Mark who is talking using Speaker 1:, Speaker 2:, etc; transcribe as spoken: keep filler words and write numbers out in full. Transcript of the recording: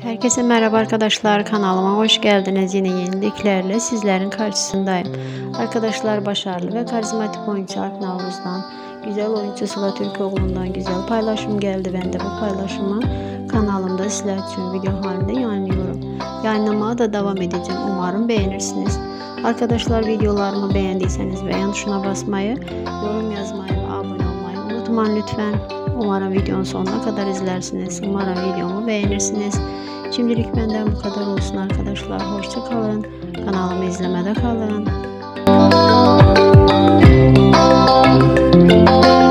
Speaker 1: Herkese merhaba arkadaşlar, kanalıma hoş geldiniz. Yine yeniliklerle sizlerin karşısındayım. Arkadaşlar, başarılı ve karizmatik oyuncu Alp Navruz'dan, güzel oyuncu Sıla Türkoğlu'ndan güzel paylaşım geldi. Ben de bu paylaşımı kanalımda sizler için video halinde yayınlıyorum. Yayınlamaya da devam edeceğim. Umarım beğenirsiniz. Arkadaşlar, videolarımı beğendiyseniz beğen tuşuna basmayı, yorum yazmayı ve abone olmayı unutmayın lütfen. Umarım videonun sonuna kadar izlersiniz. Umarım videomu beğenirsiniz. Şimdilik benden bu kadar olsun arkadaşlar. Hoşça kalın. Kanalımı izlemede kalın.